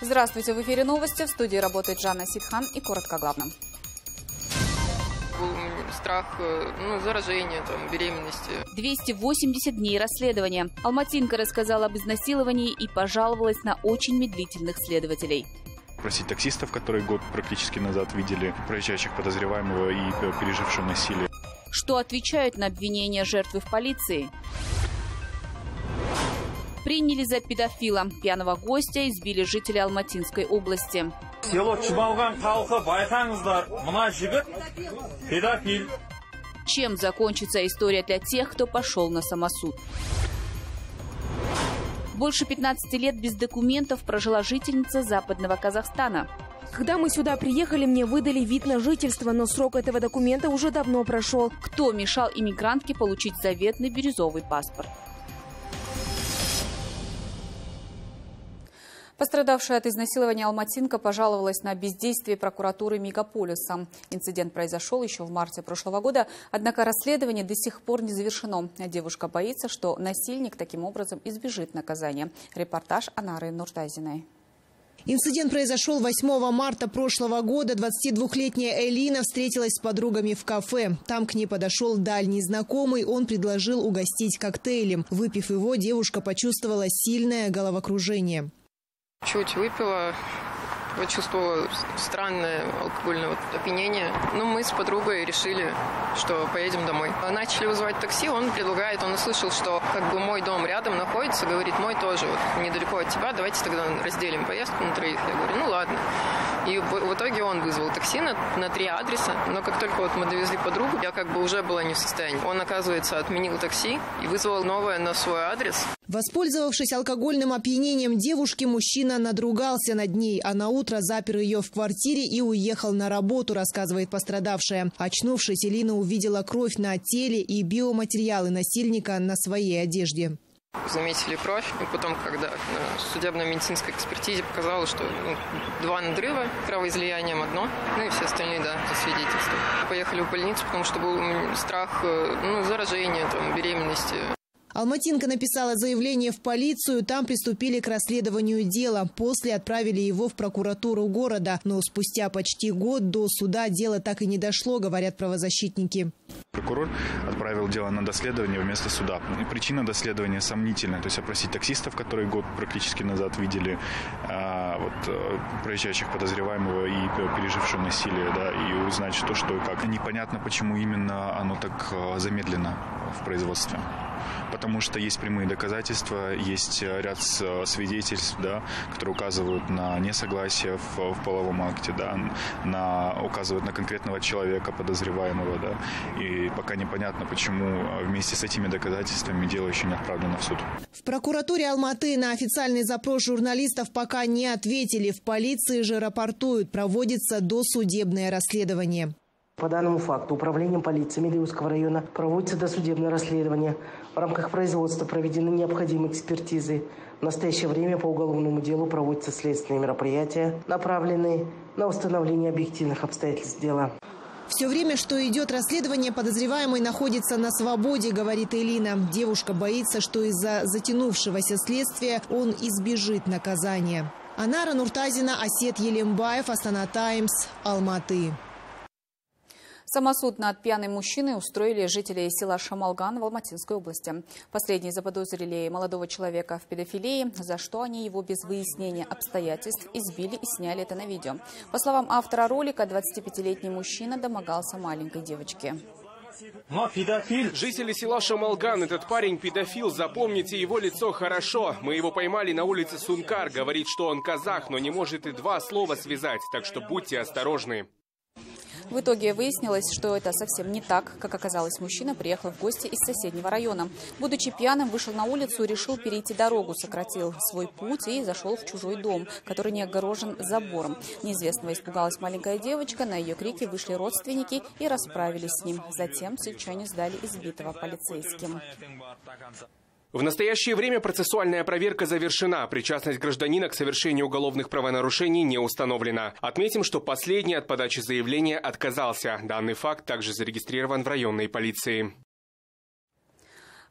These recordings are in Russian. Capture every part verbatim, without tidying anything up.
Здравствуйте, в эфире новости. В студии работает Жанна Сидхан и коротко о главном. Страх ну, заражения, там, беременности. двести восемьдесят дней расследования. Алматинка рассказала об изнасиловании и пожаловалась на очень медлительных следователей. Просить таксистов, которые год практически назад видели проезжающих подозреваемого и пережившего насилие. Что отвечают на обвинения жертвы в полиции? Приняли за педофила. Пьяного гостя избили жители Алматинской области. Село Чебалган халқы, байқаңыздар, мына жігіт педофил. Чем закончится история для тех, кто пошел на самосуд? Больше пятнадцати лет без документов прожила жительница Западного Казахстана. Когда мы сюда приехали, мне выдали вид на жительство, но срок этого документа уже давно прошел. Кто мешал иммигрантке получить заветный бирюзовый паспорт? Пострадавшая от изнасилования алматинка пожаловалась на бездействие прокуратуры мегаполиса. Инцидент произошел еще в марте прошлого года, однако расследование до сих пор не завершено. Девушка боится, что насильник таким образом избежит наказания. Репортаж Анары Нуртазиной. Инцидент произошел восьмого марта прошлого года. двадцатидвухлетняя Элина встретилась с подругами в кафе. Там к ней подошел дальний знакомый. Он предложил угостить коктейлем. Выпив его, девушка почувствовала сильное головокружение. Чуть выпила, почувствовала странное алкогольное опьянение. Но мы с подругой решили, что поедем домой. Начали вызывать такси, он предлагает, он услышал, что как бы мой дом рядом находится, говорит, мой тоже вот недалеко от тебя, давайте тогда разделим поездку на троих. Я говорю, ну ладно. И в итоге он вызвал такси на, на три адреса, но как только вот мы довезли подругу, я как бы уже была не в состоянии. Он, оказывается, отменил такси и вызвал новое на свой адрес. Воспользовавшись алкогольным опьянением девушки, мужчина надругался над ней, а на утро запер ее в квартире и уехал на работу, рассказывает пострадавшая. Очнувшись, Элина увидела кровь на теле и биоматериалы насильника на своей одежде. Заметили кровь, и потом, когда на судебно-медицинской экспертизе показалось, что ну, два надрыва кровоизлиянием одно, ну и все остальные, да, засвидетельствовали. Поехали в больницу, потому что был страх ну, заражения, там, беременности. Алматинка написала заявление в полицию, там приступили к расследованию дела. После отправили его в прокуратуру города. Но спустя почти год до суда дело так и не дошло, говорят правозащитники. Прокурор отправил дело на доследование вместо суда. И причина доследования сомнительная. То есть опросить таксистов, которые год практически назад видели а, вот, проезжающих подозреваемого и пережившего насилие, да, и узнать, что, что и как. Непонятно, почему именно оно так замедлено в производстве. Потому что есть прямые доказательства, есть ряд свидетельств, да, которые указывают на несогласие в, в половом акте, да, на, указывают на конкретного человека, подозреваемого. Да, и пока непонятно, почему вместе с этими доказательствами дело еще не отправлено в суд. В прокуратуре Алматы на официальный запрос журналистов пока не ответили. В полиции же рапортуют, проводится досудебное расследование. По данному факту управлением полиции Медеузского района проводится досудебное расследование. В рамках производства проведены необходимые экспертизы. В настоящее время по уголовному делу проводятся следственные мероприятия, направленные на установление объективных обстоятельств дела. Все время, что идет расследование, подозреваемый находится на свободе, говорит Элина. Девушка боится, что из-за затянувшегося следствия он избежит наказания. Анара Нуртазина, Асет Елембаев, Астана Таймс, Алматы. Самосуд над пьяным мужчиной устроили жители села Шамалган в Алматинской области. Последние заподозрили молодого человека в педофилии, за что они его без выяснения обстоятельств избили и сняли это на видео. По словам автора ролика, двадцатипятилетний мужчина домогался маленькой девочки. Но педофил. Жители села Шамалган, этот парень педофил, запомните его лицо хорошо. Мы его поймали на улице Сункар, говорит, что он казах, но не может и два слова связать, так что будьте осторожны. В итоге выяснилось, что это совсем не так. Как оказалось, мужчина приехал в гости из соседнего района. Будучи пьяным, вышел на улицу, решил перейти дорогу, сократил свой путь и зашел в чужой дом, который не огорожен забором. Неизвестного испугалась маленькая девочка, на ее крики вышли родственники и расправились с ним. Затем сельчане сдали избитого полицейским. В настоящее время процессуальная проверка завершена. Причастность гражданина к совершению уголовных правонарушений не установлена. Отметим, что последний от подачи заявления отказался. Данный факт также зарегистрирован в районной полиции.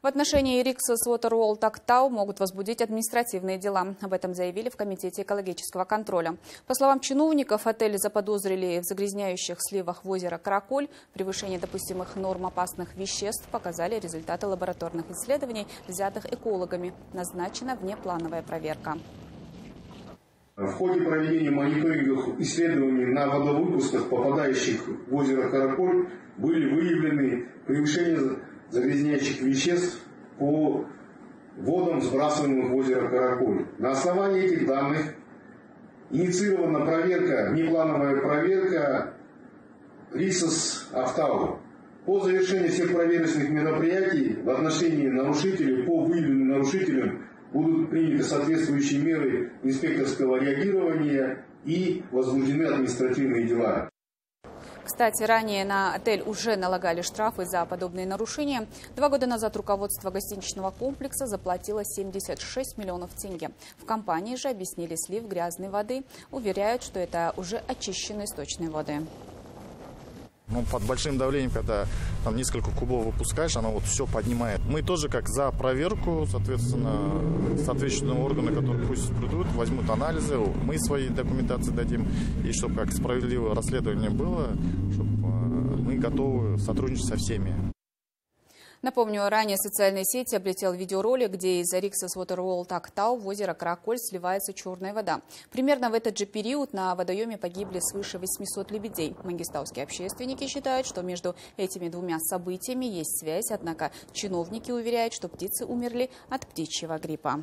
В отношении Rixos Waterworld Актау могут возбудить административные дела. Об этом заявили в Комитете экологического контроля. По словам чиновников, отель заподозрили в загрязняющих сливах в озеро Караколь. Превышение допустимых норм опасных веществ показали результаты лабораторных исследований, взятых экологами. Назначена внеплановая проверка. В ходе проведения мониторинговых исследований на водовыпусках, попадающих в озеро Караколь, были выявлены превышения загрязняющих веществ по водам, сбрасываемым в озеро Караколь. На основании этих данных инициирована проверка, внеплановая проверка Rixos Актау. По завершении всех проверочных мероприятий в отношении нарушителей, по выявленным нарушителям, будут приняты соответствующие меры инспекторского реагирования и возбуждены административные дела. Кстати, ранее на отель уже налагали штрафы за подобные нарушения. Два года назад руководство гостиничного комплекса заплатило семьдесят шесть миллионов тенге. В компании же объяснили слив грязной воды. Уверяют, что это уже очищенные сточные воды. Ну, под большим давлением, когда там несколько кубов выпускаешь, оно вот все поднимает. Мы тоже как за проверку, соответственно, соответствующие органы, которые пусть придут, возьмут анализы, мы свои документации дадим, и чтобы как справедливое расследование было, чтобы мы готовы сотрудничать со всеми. Напомню, ранее социальные сети облетел видеоролик, где из Rixos Waterworld Актау в озеро Караколь сливается черная вода. Примерно в этот же период на водоеме погибли свыше восьмисот лебедей. Мангистауские общественники считают, что между этими двумя событиями есть связь, однако чиновники уверяют, что птицы умерли от птичьего гриппа.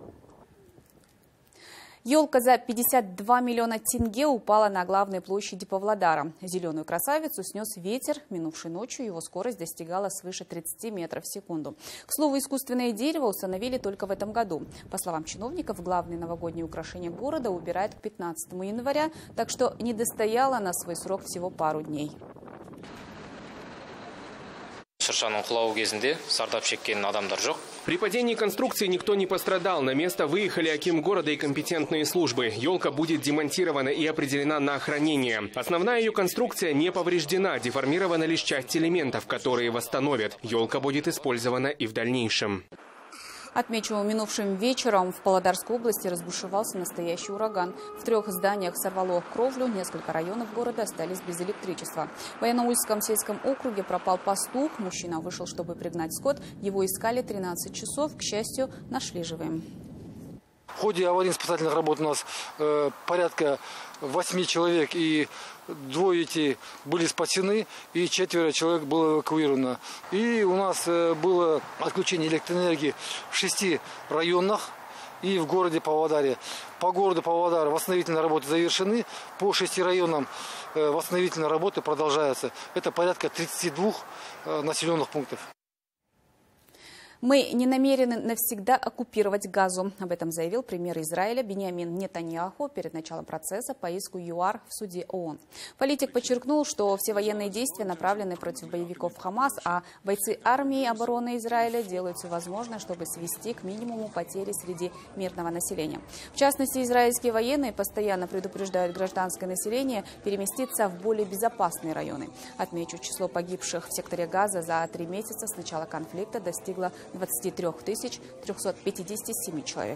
Елка за пятьдесят два миллиона тенге упала на главной площади Павлодара. Зеленую красавицу снес ветер. Минувшей ночью его скорость достигала свыше тридцати метров в секунду. К слову, искусственное дерево установили только в этом году. По словам чиновников, главные новогодние украшения города убирают к пятнадцатому января, так что не достояла на свой срок всего пару дней. При падении конструкции никто не пострадал. На место выехали аким города и компетентные службы. Елка будет демонтирована и определена на хранение. Основная ее конструкция не повреждена. Деформирована лишь часть элементов, которые восстановят. Елка будет использована и в дальнейшем. Отмечу, минувшим вечером в Павлодарской области разбушевался настоящий ураган. В трех зданиях сорвало кровлю, несколько районов города остались без электричества. В Военно-Ульском сельском округе пропал пастух. Мужчина вышел, чтобы пригнать скот. Его искали тринадцать часов. К счастью, нашли живым. В ходе аварийно-спасательных работ у нас э, порядка восьми человек, и двое эти были спасены, и четверо человек было эвакуировано. И у нас э, было отключение электроэнергии в шести районах и в городе Павлодаре. По городу Павлодар восстановительные работы завершены, по шести районам э, восстановительные работы продолжаются. Это порядка тридцати двух э, населенных пунктов. Мы не намерены навсегда оккупировать Газу. Об этом заявил премьер Израиля Биньямин Нетаньяху перед началом процесса по иску ЮАР в суде ООН. Политик подчеркнул, что все военные действия направлены против боевиков Хамас, а бойцы армии обороны Израиля делают все возможное, чтобы свести к минимуму потери среди мирного населения. В частности, израильские военные постоянно предупреждают гражданское население переместиться в более безопасные районы. Отмечу, число погибших в секторе Газа за три месяца с начала конфликта достигло двадцати трёх тысяч трёхсот пятидесяти семи человек.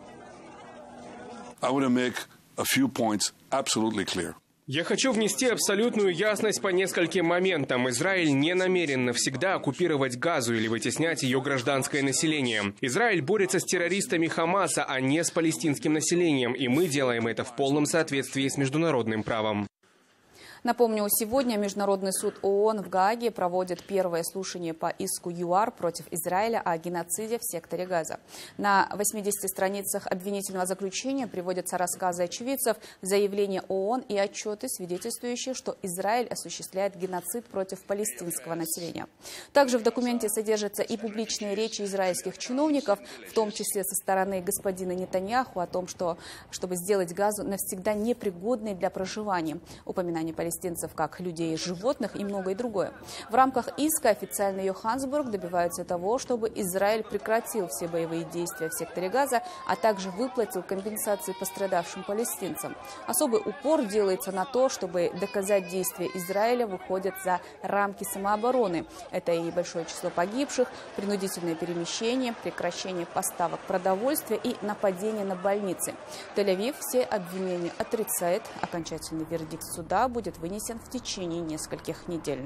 Я хочу внести абсолютную ясность по нескольким моментам. Израиль не намерен навсегда оккупировать Газу или вытеснять ее гражданское население. Израиль борется с террористами Хамаса, а не с палестинским населением, и мы делаем это в полном соответствии с международным правом. Напомню, сегодня Международный суд ООН в Гааге проводит первое слушание по иску ЮАР против Израиля о геноциде в секторе Газа. На восьмидесяти страницах обвинительного заключения приводятся рассказы очевидцев, заявления ООН и отчеты, свидетельствующие, что Израиль осуществляет геноцид против палестинского населения. Также в документе содержатся и публичные речи израильских чиновников, в том числе со стороны господина Нетаньяху, о том, что чтобы сделать Газу навсегда непригодной для проживания. Упоминание палестинского палестинцев как людей и животных и многое другое. В рамках иска официально Йоханнесбург добивается того, чтобы Израиль прекратил все боевые действия в секторе Газа, а также выплатил компенсации пострадавшим палестинцам. Особый упор делается на то, чтобы доказать действия Израиля выходят за рамки самообороны. Это и большое число погибших, принудительное перемещение, прекращение поставок продовольствия и нападение на больницы. Тель-Авив все обвинения отрицает. Окончательный вердикт суда будет вынесен в течение нескольких недель.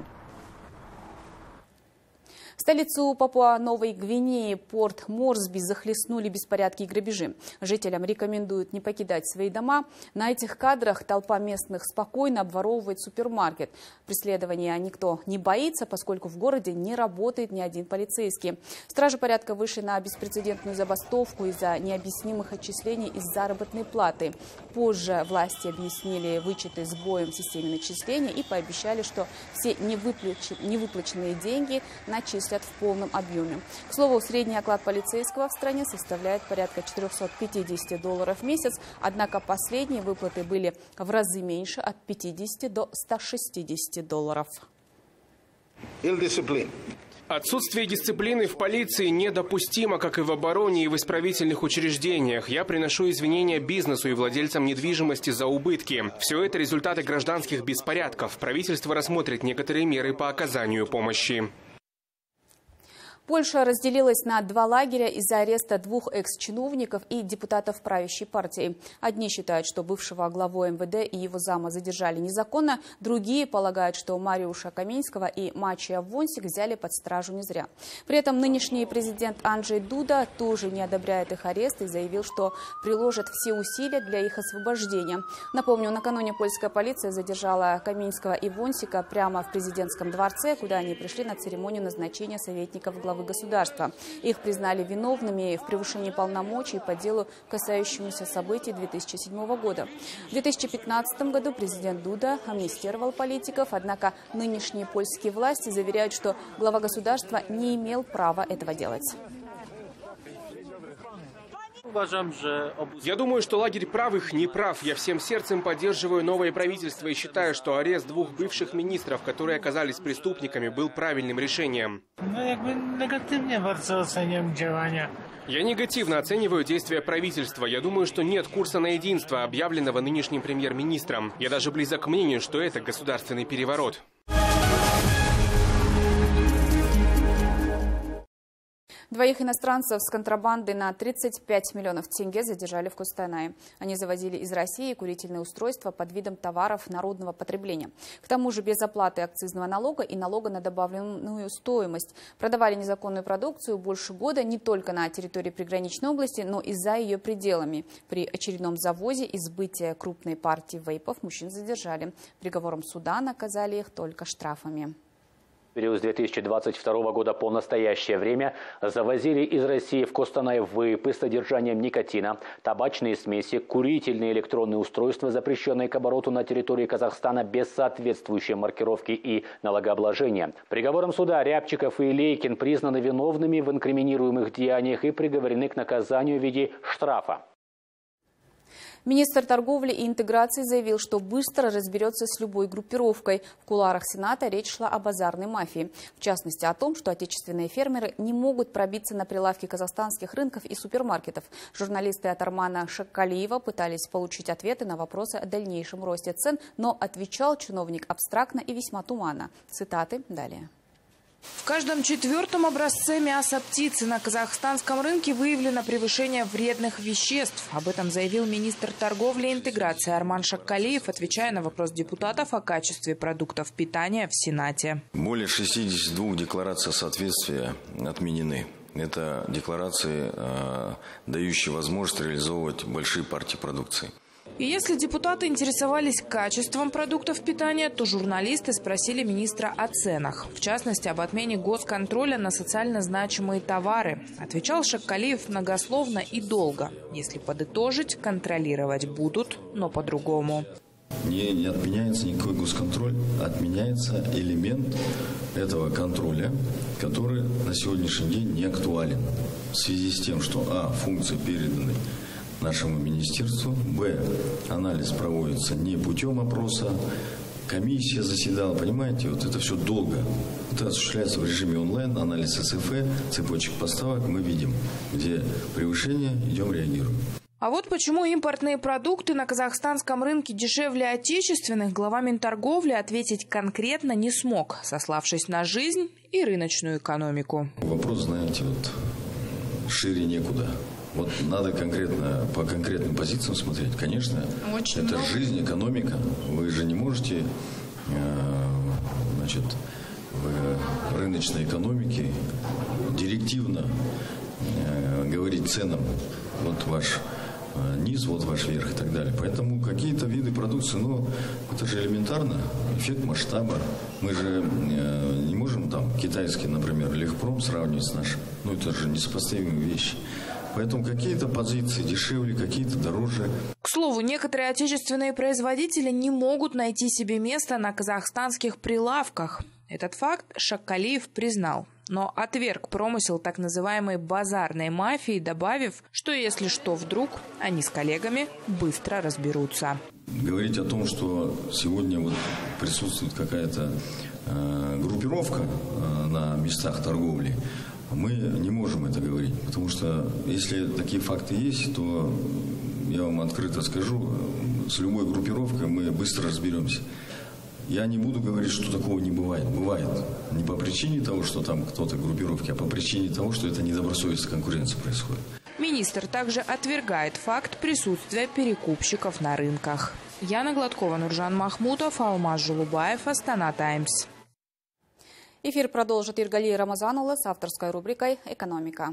Столицу Папуа-Новой Гвинеи, порт Морсби, захлестнули беспорядки и грабежи. Жителям рекомендуют не покидать свои дома. На этих кадрах толпа местных спокойно обворовывает супермаркет. Преследования никто не боится, поскольку в городе не работает ни один полицейский. Стражи порядка вышли на беспрецедентную забастовку из-за необъяснимых отчислений из заработной платы. Позже власти объяснили вычеты сбоем в системе начисления и пообещали, что все невыплаченные деньги начислят в полном объеме. К слову, средний оклад полицейского в стране составляет порядка четырёхсот пятидесяти долларов в месяц, однако последние выплаты были в разы меньше, от пятидесяти до ста шестидесяти долларов. Отсутствие дисциплины в полиции недопустимо, как и в обороне и в исправительных учреждениях. Я приношу извинения бизнесу и владельцам недвижимости за убытки. Все это результаты гражданских беспорядков. Правительство рассмотрит некоторые меры по оказанию помощи. Польша разделилась на два лагеря из-за ареста двух экс-чиновников и депутатов правящей партии. Одни считают, что бывшего главу эм вэ дэ и его зама задержали незаконно, другие полагают, что Мариуша Каменского и Мачия Вонсик взяли под стражу не зря. При этом нынешний президент Анджей Дуда тоже не одобряет их арест и заявил, что приложит все усилия для их освобождения. Напомню, накануне польская полиция задержала Каменского и Вонсика прямо в президентском дворце, куда они пришли на церемонию назначения советников главы государства. Их признали виновными в превышении полномочий по делу, касающемуся событий две тысячи седьмого года. В две тысячи пятнадцатом году президент Дуда амнистировал политиков, однако нынешние польские власти заверяют, что глава государства не имел права этого делать. Я думаю, что лагерь правых не прав. Я всем сердцем поддерживаю новое правительство и считаю, что арест двух бывших министров, которые оказались преступниками, был правильным решением. Я негативно оцениваю действия правительства. Я думаю, что нет курса на единство, объявленного нынешним премьер-министром. Я даже близок к мнению, что это государственный переворот. Двоих иностранцев с контрабандой на тридцать пять миллионов тенге задержали в Костанае. Они завозили из России курительные устройства под видом товаров народного потребления. К тому же без оплаты акцизного налога и налога на добавленную стоимость. Продавали незаконную продукцию больше года не только на территории приграничной области, но и за ее пределами. При очередном завозе и сбытии крупной партии вейпов мужчин задержали. Приговором суда наказали их только штрафами. В период с две тысячи двадцать второго года по настоящее время завозили из России в Костанай вейпы с содержанием никотина, табачные смеси, курительные электронные устройства, запрещенные к обороту на территории Казахстана без соответствующей маркировки и налогообложения. Приговором суда Рябчиков и Лейкин признаны виновными в инкриминируемых деяниях и приговорены к наказанию в виде штрафа. Министр торговли и интеграции заявил, что быстро разберется с любой группировкой. В кулуарах Сената речь шла о базарной мафии. В частности, о том, что отечественные фермеры не могут пробиться на прилавки казахстанских рынков и супермаркетов. Журналисты от Армана Шаккалиева пытались получить ответы на вопросы о дальнейшем росте цен, но отвечал чиновник абстрактно и весьма туманно. Цитаты далее. В каждом четвертом образце мяса птицы на казахстанском рынке выявлено превышение вредных веществ. Об этом заявил министр торговли и интеграции Арман Шаккалиев, отвечая на вопрос депутатов о качестве продуктов питания в Сенате. Более шестидесяти двух деклараций соответствия отменены. Это декларации, дающие возможность реализовывать большие партии продукции. И если депутаты интересовались качеством продуктов питания, то журналисты спросили министра о ценах. В частности, об отмене госконтроля на социально значимые товары. Отвечал Шаккалиев многословно и долго. Если подытожить, контролировать будут, но по-другому. Не, не отменяется никакой госконтроль, отменяется элемент этого контроля, который на сегодняшний день не актуален. В связи с тем, что а. функции переданы нашему министерству, б. анализ проводится не путем опроса комиссия заседала, понимаете, вот это все долго. Это осуществляется в режиме онлайн, анализ ЦФ, цепочек поставок, мы видим, где превышение, идем, реагируем. А вот почему импортные продукты на казахстанском рынке дешевле отечественных, глава Минторговли ответить конкретно не смог, сославшись на жизнь и рыночную экономику. Вопрос, знаете, вот шире некуда. Вот надо конкретно по конкретным позициям смотреть. Конечно, Очень это много. Жизнь, экономика. Вы же не можете, значит, в рыночной экономике директивно говорить ценам. Вот ваш низ, вот ваш верх и так далее. Поэтому какие-то виды продукции, ну, это же элементарно, эффект масштаба. Мы же э, не можем там китайский, например, Легпром сравнивать с нашим. Ну, это же несопоставимые вещи. Поэтому какие-то позиции дешевле, какие-то дороже. К слову, некоторые отечественные производители не могут найти себе место на казахстанских прилавках. Этот факт Шаккалиев признал, но отверг промысел так называемой базарной мафии, добавив, что если что вдруг, они с коллегами быстро разберутся. Говорить о том, что сегодня вот присутствует какая-то э, группировка э, на местах торговли, мы не можем это говорить, потому что если такие факты есть, то я вам открыто скажу, с любой группировкой мы быстро разберемся. Я не буду говорить, что такого не бывает. Бывает. Не по причине того, что там кто-то группировки, а по причине того, что это недобросовестная конкуренция происходит. Министр также отвергает факт присутствия перекупщиков на рынках. Яна Гладкова, Нуржан Махмутов, Алмаз Жулубаев, Астана Таймс. Эфир продолжит Иргали Рамазанова с авторской рубрикой «Экономика».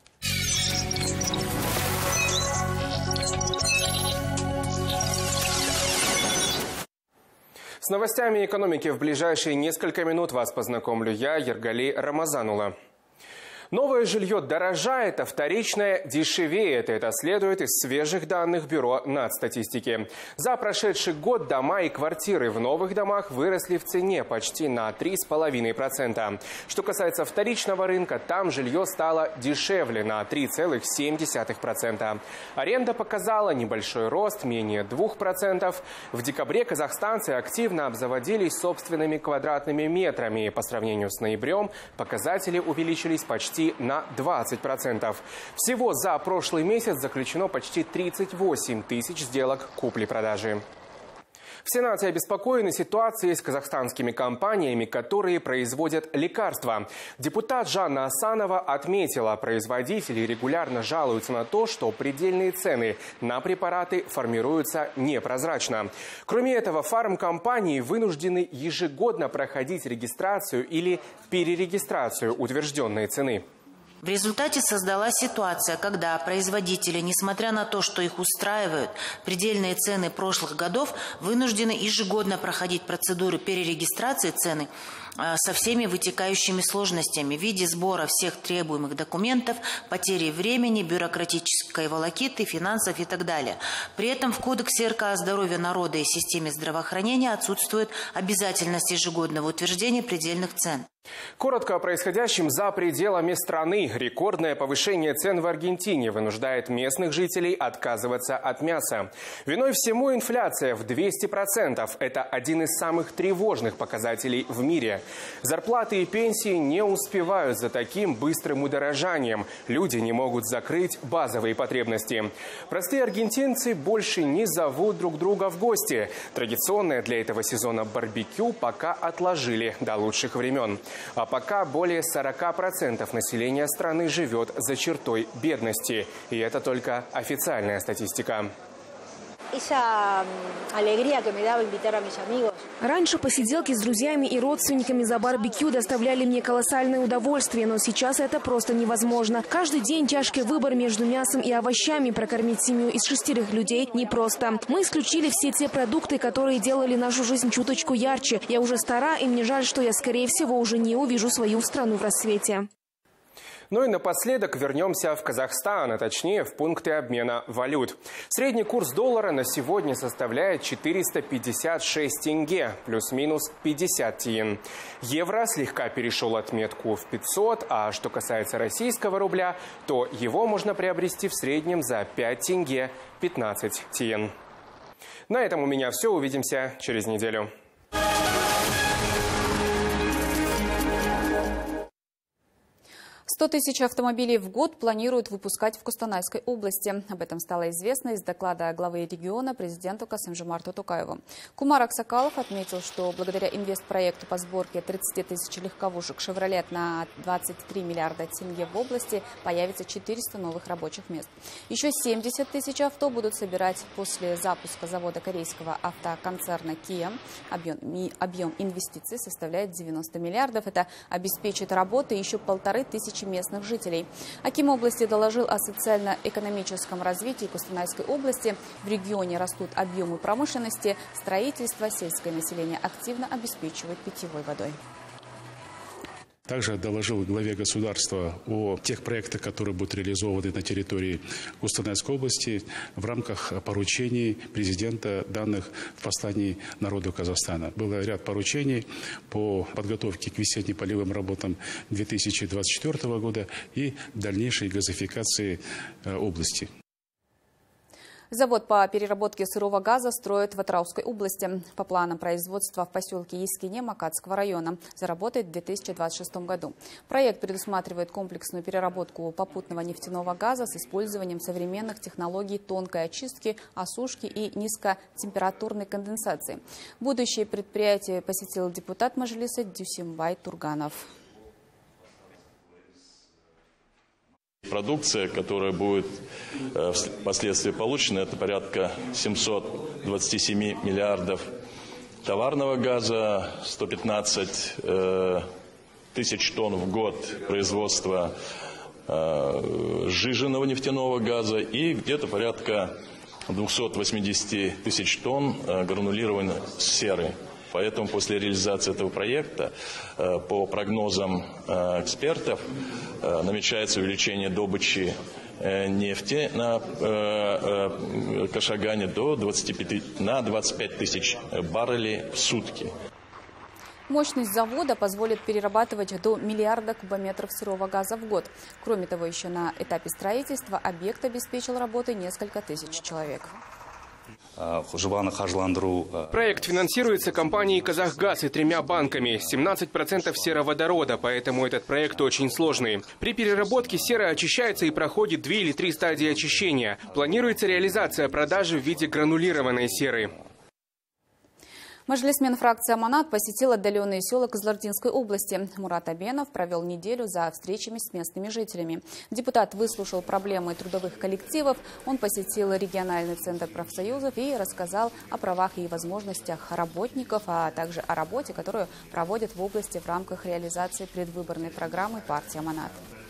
С новостями экономики в ближайшие несколько минут вас познакомлю я, Иргали Рамазанова. Новое жилье дорожает, а вторичное дешевеет. Это следует из свежих данных Бюро нацстатистики. За прошедший год дома и квартиры в новых домах выросли в цене почти на три с половиной процента. Что касается вторичного рынка, там жилье стало дешевле на три целых семь десятых процента. Аренда показала небольшой рост, менее двух процентов. В декабре казахстанцы активно обзаводились собственными квадратными метрами. По сравнению с ноябрем показатели увеличились почти на двадцать процентов. Всего за прошлый месяц заключено почти тридцать восемь тысяч сделок купли-продажи. В Сенате обеспокоены ситуацией с казахстанскими компаниями, которые производят лекарства. Депутат Жанна Асанова отметила, производители регулярно жалуются на то, что предельные цены на препараты формируются непрозрачно. Кроме этого, фармкомпании вынуждены ежегодно проходить регистрацию или перерегистрацию утвержденной цены. В результате создалась ситуация, когда производители, несмотря на то, что их устраивают предельные цены прошлых годов, вынуждены ежегодно проходить процедуры перерегистрации цены со всеми вытекающими сложностями в виде сбора всех требуемых документов, потери времени, бюрократической волокиты, финансов и так далее. При этом в Кодексе эр ка о здоровье народа и системе здравоохранения отсутствует обязательность ежегодного утверждения предельных цен. Коротко о происходящем за пределами страны. Рекордное повышение цен в Аргентине вынуждает местных жителей отказываться от мяса. Виной всему инфляция в двести процентов. Это один из самых тревожных показателей в мире. Зарплаты и пенсии не успевают за таким быстрым удорожанием. Люди не могут закрыть базовые потребности. Простые аргентинцы больше не зовут друг друга в гости. Традиционное для этого сезона барбекю пока отложили до лучших времен. А пока более сорока процентов населения страны живет за чертой бедности. И это только официальная статистика. Раньше посиделки с друзьями и родственниками за барбекю доставляли мне колоссальное удовольствие, но сейчас это просто невозможно. Каждый день тяжкий выбор между мясом и овощами. Прокормить семью из шестерых людей непросто. Мы исключили все те продукты, которые делали нашу жизнь чуточку ярче. Я уже стара, и мне жаль, что я, скорее всего, уже не увижу свою страну в рассвете. Ну и напоследок вернемся в Казахстан, а точнее в пункты обмена валют. Средний курс доллара на сегодня составляет четыреста пятьдесят шесть тенге, плюс-минус пятьдесят тиен. Евро слегка перешел отметку в пятьсот, а что касается российского рубля, то его можно приобрести в среднем за пять тенге пятнадцать тиен. На этом у меня все. Увидимся через неделю. сто тысяч автомобилей в год планируют выпускать в Костанайской области. Об этом стало известно из доклада главы региона президенту Касым-Жомарту Токаеву. Кумар Аксакалов отметил, что благодаря инвестпроекту по сборке тридцати тысяч легковушек «Шевролет» на двадцать три миллиарда тенге в области появится четыреста новых рабочих мест. Еще семьдесят тысяч авто будут собирать после запуска завода корейского автоконцерна Kia. Объем, объем инвестиций составляет девяносто миллиардов. Это обеспечит работы еще полторы тысячи местных жителей. Аким области доложил о социально-экономическом развитии Костанайской области. В регионе растут объемы промышленности, строительство, сельское население активно обеспечивает питьевой водой. Также доложил главе государства о тех проектах, которые будут реализованы на территории Костанайской области в рамках поручений президента, данных в послании народу Казахстана. Был ряд поручений по подготовке к весенне-полевым работам две тысячи двадцать четвёртого года и дальнейшей газификации области. Завод по переработке сырого газа строят в Атырауской области. По планам производства в поселке Ескине Макатского района заработает в две тысячи двадцать шестом году. Проект предусматривает комплексную переработку попутного нефтяного газа с использованием современных технологий тонкой очистки, осушки и низкотемпературной конденсации. Будущее предприятие посетил депутат Мажилиса Дюсимбай Турганов. Продукция, которая будет впоследствии получена, это порядка семьсот двадцать семь миллиардов товарного газа, сто пятнадцать тысяч тонн в год производства сжиженного нефтяного газа и где-то порядка двухсот восьмидесяти тысяч тонн гранулированной серы. Поэтому после реализации этого проекта, по прогнозам экспертов, намечается увеличение добычи нефти на Кашагане до двадцати пяти, на двадцать пять тысяч баррелей в сутки. Мощность завода позволит перерабатывать до миллиарда кубометров сырого газа в год. Кроме того, еще на этапе строительства объект обеспечил работой несколько тысяч человек. Проект финансируется компанией «Казахгаз» и тремя банками. семнадцать процентов сероводорода, поэтому этот проект очень сложный. При переработке сера очищается и проходит две или три стадии очищения. Планируется реализация продажи в виде гранулированной серы. Мажилисмен фракции «Аманат» посетил отдаленные села Кызылординской области. Мурат Абенов провел неделю за встречами с местными жителями. Депутат выслушал проблемы трудовых коллективов, он посетил региональный центр профсоюзов и рассказал о правах и возможностях работников, а также о работе, которую проводят в области в рамках реализации предвыборной программы партии «Аманат».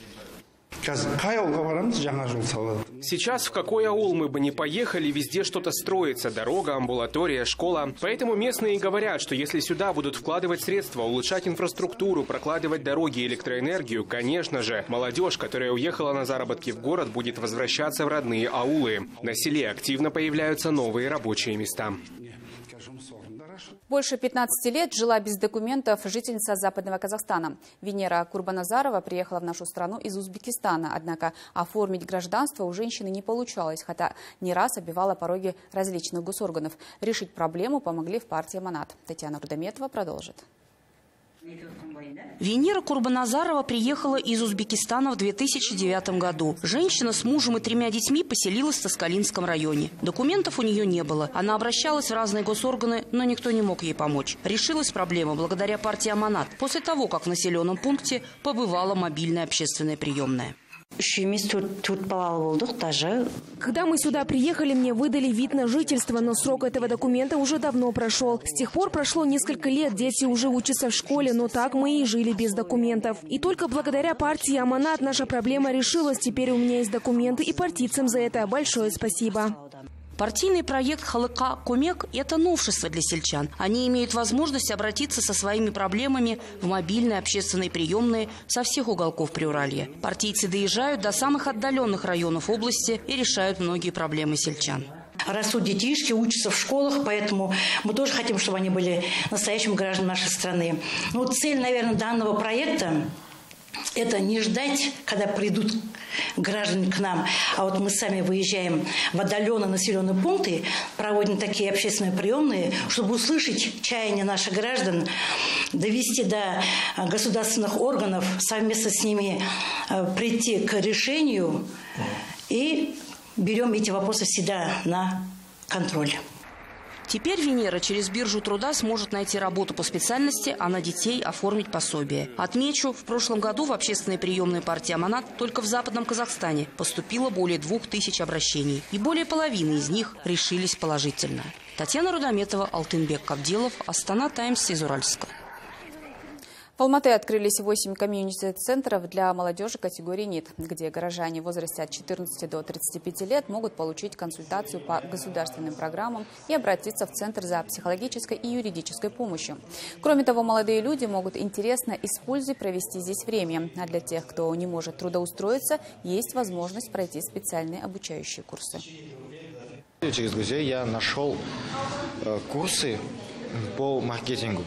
Сейчас в какой аул мы бы не поехали, везде что-то строится. Дорога, амбулатория, школа. Поэтому местные говорят, что если сюда будут вкладывать средства, улучшать инфраструктуру, прокладывать дороги, электроэнергию, конечно же, молодежь, которая уехала на заработки в город, будет возвращаться в родные аулы. На селе активно появляются новые рабочие места. Больше пятнадцати лет жила без документов жительница Западного Казахстана. Венера Курбаназарова приехала в нашу страну из Узбекистана. Однако оформить гражданство у женщины не получалось, хотя не раз оббивала пороги различных госорганов. Решить проблему помогли в партии «Аманат». Татьяна Рудометова продолжит. Венера Курбаназарова приехала из Узбекистана в две тысячи девятом году. Женщина с мужем и тремя детьми поселилась в Таскалинском районе. Документов у нее не было. Она обращалась в разные госорганы, но никто не мог ей помочь. Решилась проблема благодаря партии «Аманат» после того, как в населенном пункте побывала мобильная общественная приемная. Когда мы сюда приехали, мне выдали вид на жительство, но срок этого документа уже давно прошел. С тех пор прошло несколько лет, дети уже учатся в школе, но так мы и жили без документов. И только благодаря партии «Аманат» наша проблема решилась. Теперь у меня есть документы, и партийцам за это большое спасибо. Партийный проект «Халыка Комек» – это новшество для сельчан. Они имеют возможность обратиться со своими проблемами в мобильные общественные приемные со всех уголков Приуралья. Партийцы доезжают до самых отдаленных районов области и решают многие проблемы сельчан. Растут детишки, учатся в школах, поэтому мы тоже хотим, чтобы они были настоящими гражданами нашей страны. Ну, цель, наверное, данного проекта – это не ждать, когда придут граждан к нам, а вот мы сами выезжаем в отдаленные населенные пункты, проводим такие общественные приемные, чтобы услышать чаяния наших граждан, довести до государственных органов, совместно с ними прийти к решению, и берем эти вопросы всегда на контроль. Теперь Венера через биржу труда сможет найти работу по специальности, а на детей оформить пособие. Отмечу, в прошлом году в общественные приемные партии «Аманат» только в Западном Казахстане поступило более двух тысяч обращений. И более половины из них решились положительно. Татьяна Рудометова, Алтынбек Кавделов, Астана Таймс из Уральска. В Алматы открылись восемь комьюнити-центров для молодежи категории НИИТ, где горожане в возрасте от четырнадцати до тридцати пяти лет могут получить консультацию по государственным программам и обратиться в Центр за психологической и юридической помощью. Кроме того, молодые люди могут интересно и с пользой провести здесь время. А для тех, кто не может трудоустроиться, есть возможность пройти специальные обучающие курсы. Через друзей я нашел э, курсы по маркетингу.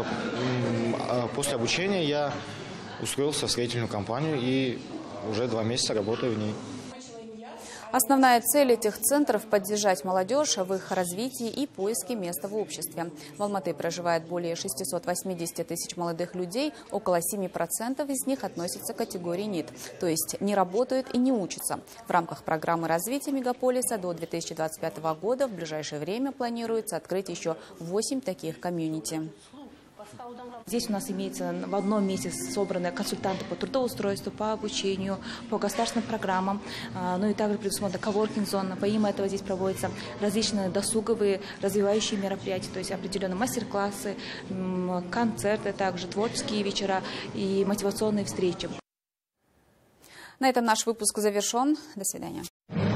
После обучения я устроился в строительную компанию и уже два месяца работаю в ней. Основная цель этих центров – поддержать молодежь в их развитии и поиске места в обществе. В Алматы проживает более шестисот восьмидесяти тысяч молодых людей, около семи процентов из них относятся к категории НИИТ, то есть не работают и не учатся. В рамках программы развития мегаполиса до две тысячи двадцать пятого года в ближайшее время планируется открыть еще восемь таких комьюнити. Здесь у нас имеется в одном месте собраны консультанты по трудоустройству, по обучению, по государственным программам. Ну и также предусмотрена коворкинг-зона. Помимо этого здесь проводятся различные досуговые, развивающие мероприятия, то есть определенные мастер-классы, концерты, также творческие вечера и мотивационные встречи. На этом наш выпуск завершен. До свидания.